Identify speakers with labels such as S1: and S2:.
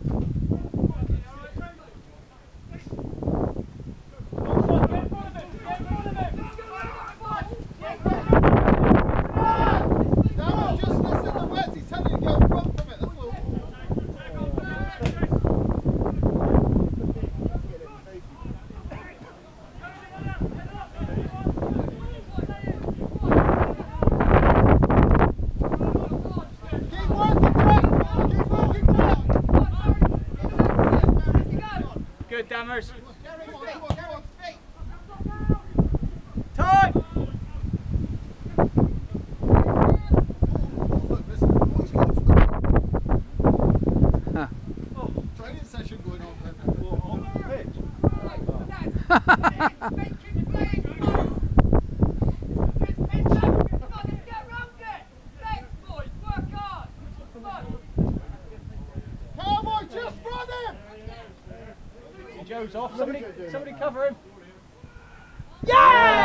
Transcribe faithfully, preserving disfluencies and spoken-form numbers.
S1: Good, Dammers. Tight! Huh.
S2: Training session going on then.
S3: On the pitch.
S2: Cowboy, just run him!
S1: Joe's off. Somebody, somebody cover him. Yeah!